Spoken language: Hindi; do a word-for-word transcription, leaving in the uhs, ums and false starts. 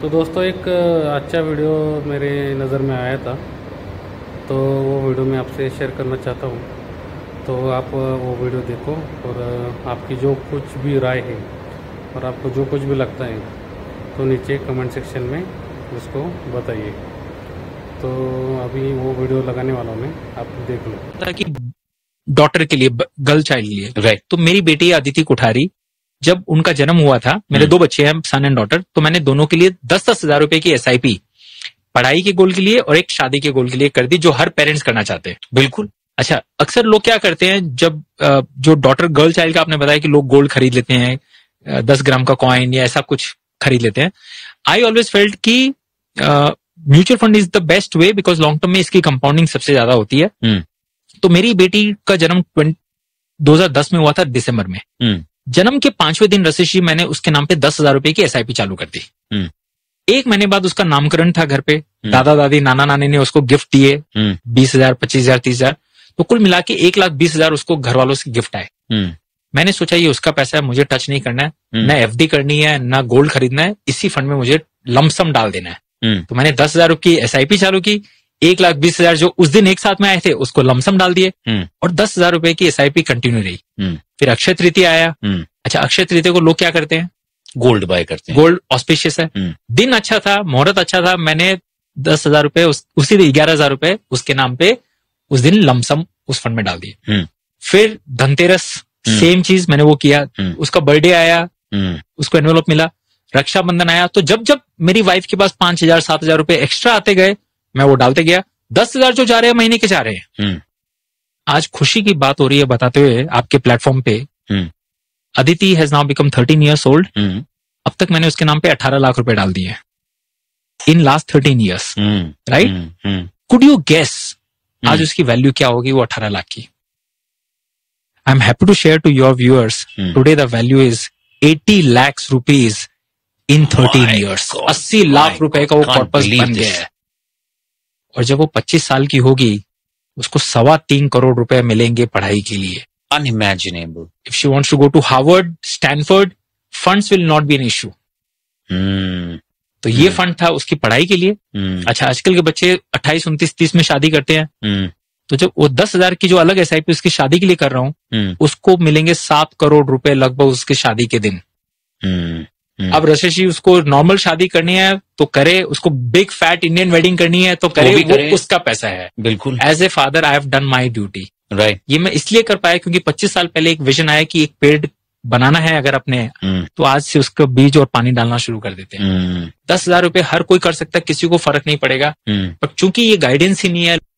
तो दोस्तों एक अच्छा वीडियो मेरे नज़र में आया था, तो वो वीडियो मैं आपसे शेयर करना चाहता हूँ। तो आप वो वीडियो देखो और आपकी जो कुछ भी राय है और आपको जो कुछ भी लगता है तो नीचे कमेंट सेक्शन में उसको बताइए। तो अभी वो वीडियो लगाने वाला हूँ मैं, आप देख लो। कि डॉटर के लिए, गर्ल चाइल्ड के लिए, राइट। तो मेरी बेटी अदिति कुठारी, जब उनका जन्म हुआ था, मेरे दो बच्चे हैं, सन एंड डॉटर, तो मैंने दोनों के लिए दस दस हजार रुपए की एसआईपी पढ़ाई के गोल के लिए और एक शादी के गोल के लिए कर दी, जो हर पेरेंट्स करना चाहते हैं। बिल्कुल। अच्छा, अक्सर लोग क्या करते हैं, जब जो डॉटर गर्ल चाइल्ड का आपने बताया कि लोग गोल्ड खरीद लेते हैं, दस ग्राम का कॉइन या ऐसा कुछ खरीद लेते हैं। आई ऑलवेज फेल्ट कि mutual fund is the best way, because long term में इसकी कंपाउंडिंग सबसे ज्यादा होती है। hmm. तो मेरी बेटी का जन्म दो हजार दस में हुआ था, दिसंबर में। hmm. जन्म के पांचवें दिन रशीद जी मैंने उसके नाम पे दस हजार रुपए की एसआईपी चालू कर दी। hmm. एक महीने बाद उसका नामकरण था घर पे। hmm. दादा दादी नाना नानी ने उसको गिफ्ट दिए, बीस हजार पच्चीस हजार तीस हजार, तो कुल मिला के एक लाख बीस हजार उसको घर वालों से गिफ्ट आए। hmm. मैंने सोचा ये उसका पैसा है, मुझे टच नहीं करना है, hmm. ना एफडी करनी है, ना गोल्ड खरीदना है, इसी फंड में मुझे लमसम डाल देना है। hmm. तो मैंने दस हजार रुपए की एसआईपी चालू की, एक लाख बीस हजार जो उस दिन एक साथ में आए थे उसको लमसम डाल दिए, hmm. और दस हजार रुपए की एसआईपी कंटिन्यू रही। hmm. फिर अक्षय तृतीया आया। hmm. अच्छा, अक्षय तृतीया को लोग क्या करते हैं? गोल्ड बाय करते हैं। गोल्ड ऑस्पिशियस है। hmm. दिन अच्छा था, मुहूर्त अच्छा था, मैंने दस हजार रुपए उस, उसी दिन ग्यारह हजार रुपए उसके नाम पे उस दिन लमसम उस फंड में डाल दिए। hmm. फिर धनतेरस hmm. सेम चीज मैंने वो किया। hmm. उसका बर्थडे आया, hmm. उसको एनवेलप मिला, रक्षाबंधन आया, तो जब जब मेरी वाइफ के पास पांच हजार सात हजार रुपए एक्स्ट्रा आते गए, मैं वो डालते गया। दस हजार जो जा रहे हैं महीने के जा रहे हैं। hmm. आज खुशी की बात हो रही है बताते हुए आपके प्लेटफॉर्म पे। hmm. Aditi has now become thirteen years old. अब तक मैंने उसके नाम पे अठारह लाख रुपए डाल दिए in last thirteen years, right? Could you guess आज उसकी वैल्यू क्या होगी वो अठारह लाख की? I am happy to share to your viewers, today the value is eighty lakh rupees in thirteen years. अस्सी लाख रुपए का वो कॉर्पस बन गया है। और जब वो पच्चीस साल की होगी, उसको सवा तीन करोड़ रुपए मिलेंगे पढ़ाई के लिए। Unimaginable. If she wants to go to Harvard, Stanford, funds will not be an issue. hmm. तो ये hmm. फंड था उसकी पढ़ाई के लिए। hmm. अच्छा, आजकल के बच्चे अट्ठाईस उनतीस तीस में शादी करते हैं। hmm. तो जब वो दस हजार की जो अलग एसआईपी उसकी शादी के लिए कर रहा हूँ, hmm. उसको मिलेंगे सात करोड़ रुपए लगभग उसकी शादी के दिन। hmm. Hmm. अब रशीद जी उसको नॉर्मल शादी करनी है तो करे, उसको बिग फैट इंडियन वेडिंग करनी है तो करे, वो, वो उसका पैसा है। बिल्कुल। As a father I have done my duty, right. ये मैं इसलिए कर पाया क्योंकि पच्चीस साल पहले एक विजन आया कि एक पेड़ बनाना है अगर अपने, hmm. तो आज से उसका बीज और पानी डालना शुरू कर देते हैं। hmm. दस हजार रुपए हर कोई कर सकता है, किसी को फर्क नहीं पड़ेगा। hmm. पर चूंकि ये गाइडेंस ही नहीं है,